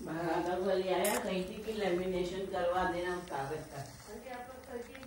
भागा वाली आया, कहीं थी कि लेमिनेशन करवा देना उस कागज का।